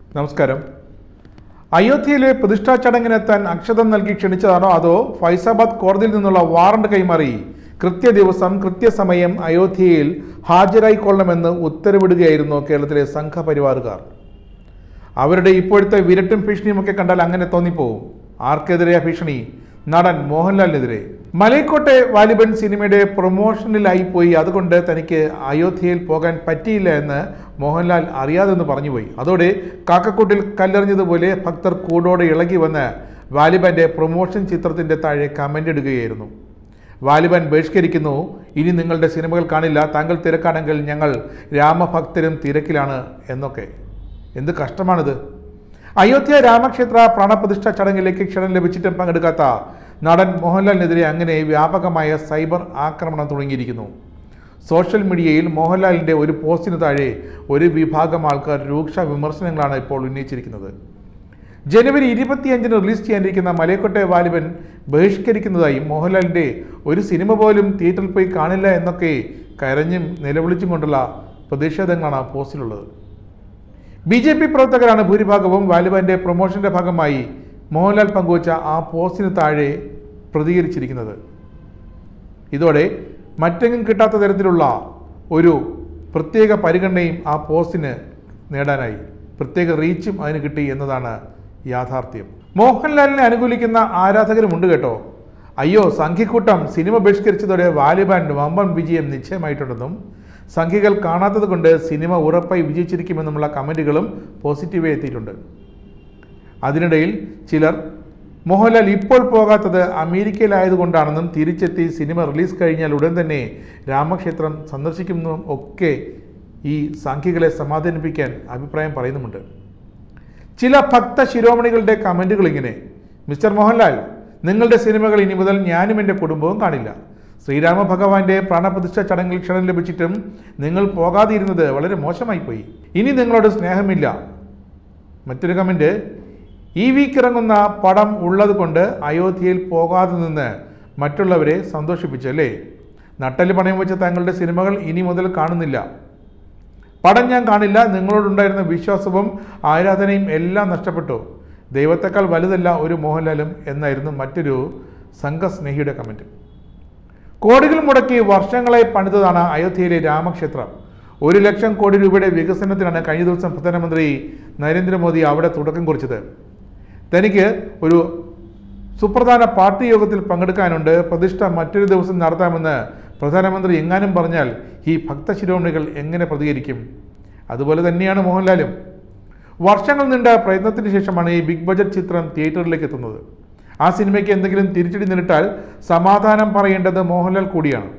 നമസ്കാരം. അയോധ്യയിലെ പ്രതിഷ്ഠാ ചടങ്ങിനെത്താൻ അക്ഷതം നൽകി ക്ഷണിച്ചതാണോ അതോ ഫൈസാബാദ് കോടതിയിൽ നിന്നുള്ള വാറണ്ട് കൈമാറി കൃത്യദിവസം കൃത്യസമയം അയോധ്യയിൽ ഹാജരായിക്കൊള്ളണമെന്ന് ഉത്തരവിടുകയായിരുന്നു കേരളത്തിലെ സംഘപരിവാറുകാർ. അവരുടെ ഇപ്പോഴത്തെ വിരട്ടും ഭീഷണിയുമൊക്കെ കണ്ടാൽ അങ്ങനെ തോന്നിപ്പോവും. ആർക്കെതിരെയാ ഭീഷണി? നടൻ മോഹൻലാലിനെതിരെ. മലൈക്കോട്ടെ വാലിബൻ സിനിമയുടെ പ്രൊമോഷനിലായി പോയി, അതുകൊണ്ട് തനിക്ക് അയോധ്യയിൽ പോകാൻ പറ്റിയില്ല എന്ന് മോഹൻലാൽ അറിയാതെന്ന് പറഞ്ഞുപോയി. അതോടെ കാക്കക്കൂട്ടിൽ കല്ലെറിഞ്ഞതുപോലെ ഭക്തർ കൂടോടെ ഇളകി വന്ന് വാലിബന്റെ പ്രൊമോഷൻ ചിത്രത്തിന്റെ താഴെ കമന്റ് ഇടുകയായിരുന്നു. വാലിബൻ ബഹിഷ്കരിക്കുന്നു, ഇനി നിങ്ങളുടെ സിനിമകൾ കാണില്ല, താങ്കൾ തിരക്കാണെങ്കിൽ ഞങ്ങൾ രാമഭക്തരും തിരക്കിലാണ് എന്നൊക്കെ. എന്ത് കഷ്ടമാണിത്! അയോധ്യ രാമക്ഷേത്ര പ്രാണപ്രതിഷ്ഠ ചടങ്ങിലേക്ക് ക്ഷണം ലഭിച്ചിട്ടും പങ്കെടുക്കാത്ത നടൻ മോഹൻലാലിനെതിരെ അങ്ങനെ വ്യാപകമായ സൈബർ ആക്രമണം തുടങ്ങിയിരിക്കുന്നു. സോഷ്യൽ മീഡിയയിൽ മോഹൻലാലിൻ്റെ ഒരു പോസ്റ്റിന് താഴെ ഒരു വിഭാഗം ആൾക്കാർ രൂക്ഷ വിമർശനങ്ങളാണ് ഇപ്പോൾ ഉന്നയിച്ചിരിക്കുന്നത്. ജനുവരി 25-ന് റിലീസ് ചെയ്യാനിരിക്കുന്ന മലൈക്കോട്ടെ വാലിബൻ ബഹിഷ്കരിക്കുന്നതായും മോഹൻലാലിൻ്റെ ഒരു സിനിമ പോലും തിയേറ്ററിൽ പോയി കാണില്ല എന്നൊക്കെ കരഞ്ഞും നിലവിളിച്ചും കൊണ്ടുള്ള പ്രതിഷേധങ്ങളാണ് പോസ്റ്റിലുള്ളത്. BJP പ്രവർത്തകരാണ് ഭൂരിഭാഗവും വാലിബന്റെ പ്രൊമോഷന്റെ ഭാഗമായി മോഹൻലാൽ പങ്കുവച്ച ആ പോസ്റ്റിന് താഴെ പ്രതികരിച്ചിരിക്കുന്നത്. ഇതോടെ മറ്റെങ്ങും കിട്ടാത്ത തരത്തിലുള്ള ഒരു പ്രത്യേക പരിഗണനയും ആ പോസ്റ്റിന് നേടാനായി, പ്രത്യേക റീച്ചും അതിന് കിട്ടി എന്നതാണ് യാഥാർത്ഥ്യം. മോഹൻലാലിനെ അനുകൂലിക്കുന്ന ആരാധകരുമുണ്ട് കേട്ടോ. അയ്യോ, സംഘിക്കൂട്ടം സിനിമ ബഹിഷ്കരിച്ചതോടെ വാലിബൻ വമ്പൻ വിജയം നിശ്ചയമായിട്ടുണ്ടെന്നും സംഘികൾ കാണാത്തത് കൊണ്ട് സിനിമ ഉറപ്പായി വിജയിച്ചിരിക്കുമെന്നുമുള്ള കമൻറ്റുകളും പോസിറ്റീവായി എത്തിയിട്ടുണ്ട്. അതിനിടയിൽ ചിലർ മോഹൻലാൽ ഇപ്പോൾ പോകാത്തത് അമേരിക്കയിലായതുകൊണ്ടാണെന്നും തിരിച്ചെത്തി സിനിമ റിലീസ് കഴിഞ്ഞാൽ ഉടൻ തന്നെ രാമക്ഷേത്രം സന്ദർശിക്കുമെന്നും ഒക്കെ ഈ സംഘികളെ സമാധാനിപ്പിക്കാൻ അഭിപ്രായം പറയുന്നുമുണ്ട്. ചില ഭക്ത ശിരോമണികളുടെ കമൻറ്റുകൾ ഇങ്ങനെ: മിസ്റ്റർ മോഹൻലാൽ, നിങ്ങളുടെ സിനിമകൾ ഇനി മുതൽ ഞാനും എൻ്റെ കുടുംബവും കാണില്ല. ശ്രീരാമ ഭഗവാന്റെ പ്രാണപ്രതിഷ്ഠ ചടങ്ങിൽ ക്ഷണം ലഭിച്ചിട്ടും നിങ്ങൾ പോകാതിരുന്നത് വളരെ മോശമായിപ്പോയി. ഇനി നിങ്ങളോട് സ്നേഹമില്ല. മറ്റൊരു കമൻറ്റ്: ഈ വീക്ക് ഇറങ്ങുന്ന പടം ഉള്ളത് കൊണ്ട് അയോധ്യയിൽ പോകാതെ നിന്ന് മറ്റുള്ളവരെ സന്തോഷിപ്പിച്ചല്ലേ? നട്ടല് പണയം വെച്ച തങ്ങളുടെ സിനിമകൾ ഇനി മുതൽ കാണുന്നില്ല. പടം ഞാൻ കാണില്ല. നിങ്ങളോടുണ്ടായിരുന്ന വിശ്വാസവും ആരാധനയും എല്ലാം നഷ്ടപ്പെട്ടു. ദൈവത്തെക്കാൾ വലുതല്ല ഒരു മോഹൻലാലും എന്നായിരുന്നു മറ്റൊരു സംഘസ്നേഹിയുടെ കമൻറ്റ്. കോടികൾ മുടക്കി വർഷങ്ങളായി പണിതതാണ് അയോധ്യയിലെ രാമക്ഷേത്രം. 1 ലക്ഷം കോടി രൂപയുടെ വികസനത്തിനാണ് കഴിഞ്ഞ ദിവസം പ്രധാനമന്ത്രി നരേന്ദ്രമോദി അവിടെ തുടക്കം കുറിച്ചത്. തനിക്ക് ഒരു സുപ്രധാന പാർട്ടി യോഗത്തിൽ പങ്കെടുക്കാനുണ്ട്, പ്രതിഷ്ഠ മറ്റൊരു ദിവസം നടത്താമെന്ന് പ്രധാനമന്ത്രി എങ്ങാനും പറഞ്ഞാൽ ഈ ഭക്തശിരോമണികൾ എങ്ങനെ പ്രതികരിക്കും? അതുപോലെ തന്നെയാണ് മോഹൻലാലും. വർഷങ്ങൾ നീണ്ട പ്രയത്നത്തിന് ശേഷമാണ് ഈ ബിഗ് ബഡ്ജറ്റ് ചിത്രം തിയേറ്ററിലേക്ക് എത്തുന്നത്. ആ സിനിമയ്ക്ക് എന്തെങ്കിലും തിരിച്ചടി നേരിട്ടാൽ സമാധാനം പറയേണ്ടത് മോഹൻലാൽ കൂടിയാണ്.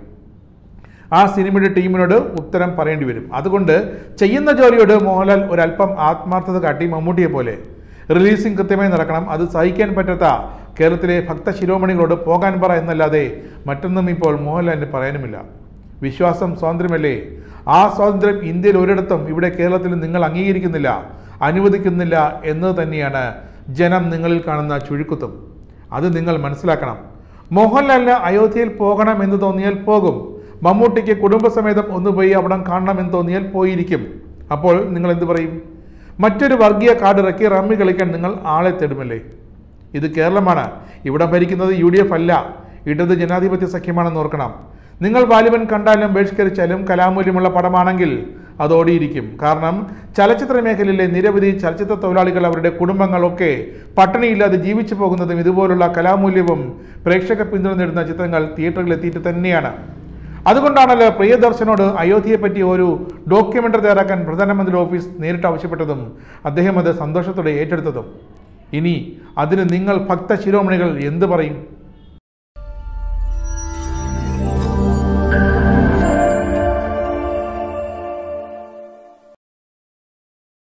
ആ സിനിമയുടെ ടീമിനോട് ഉത്തരം പറയേണ്ടി വരും. അതുകൊണ്ട് ചെയ്യുന്ന ജോലിയോട് മോഹൻലാൽ ഒരല്പം ആത്മാർത്ഥത കാട്ടി മമ്മൂട്ടിയെ പോലെ റിലീസിംഗ് കൃത്യമായി നടക്കണം, അത് സഹിക്കാൻ പറ്റാത്ത കേരളത്തിലെ ഭക്തശിരോമണികളോട് പോകാൻ പറ എന്നല്ലാതെ മറ്റൊന്നും ഇപ്പോൾ മോഹൻലാലിന് പറയാനുമില്ല. വിശ്വാസം സ്വാതന്ത്ര്യമല്ലേ? ആ സ്വാതന്ത്ര്യം ഇന്ത്യയിൽ ഒരിടത്തും, ഇവിടെ കേരളത്തിൽ നിങ്ങൾ അംഗീകരിക്കുന്നില്ല, അനുവദിക്കുന്നില്ല എന്നത് തന്നെയാണ് ജനം നിങ്ങളിൽ കാണുന്ന ചുഴിക്കുത്തും. അത് നിങ്ങൾ മനസ്സിലാക്കണം. മോഹൻലാലിന് അയോധ്യയിൽ പോകണം എന്ന് തോന്നിയാൽ പോകും. മമ്മൂട്ടിക്ക് കുടുംബസമേതം ഒന്ന് പോയി അവിടെ കാണണം എന്ന് തോന്നിയാൽ പോയിരിക്കും. അപ്പോൾ നിങ്ങൾ എന്ത് പറയും? മറ്റൊരു വർഗീയ കാർഡ് ഇറക്കി റമ്മി കളിക്കാൻ നിങ്ങൾ ആളെ തേടുമല്ലേ? ഇത് കേരളമാണ്. ഇവിടെ ഭരിക്കുന്നത് UDF അല്ല, ഇടത് ജനാധിപത്യ സഖ്യമാണെന്ന് ഓർക്കണം. നിങ്ങൾ വാലിബൻ കണ്ടാലും ബഹിഷ്കരിച്ചാലും കലാമൂല്യമുള്ള പടമാണെങ്കിൽ അത് ഓടിയിരിക്കും. കാരണം ചലച്ചിത്ര മേഖലയിലെ നിരവധി ചലച്ചിത്ര തൊഴിലാളികൾ, അവരുടെ കുടുംബങ്ങളൊക്കെ പട്ടിണിയില്ലാതെ ജീവിച്ചു പോകുന്നതും ഇതുപോലുള്ള കലാമൂല്യവും പ്രേക്ഷക പിന്തുണ നേടുന്ന ചിത്രങ്ങൾ തിയേറ്ററുകളിൽ എത്തിയിട്ട് തന്നെയാണ്. അതുകൊണ്ടാണല്ലോ പ്രിയദർശനോട് അയോധ്യയെപ്പറ്റി ഒരു ഡോക്യുമെൻ്ററി തയ്യാറാക്കാൻ പ്രധാനമന്ത്രി ഓഫീസ് നേരിട്ട് ആവശ്യപ്പെട്ടതും അദ്ദേഹം അത് സന്തോഷത്തോടെ ഏറ്റെടുത്തതും. ഇനി അതിന് നിങ്ങൾ ഭക്ത ശിരോമണികൾ എന്ത് പറയും?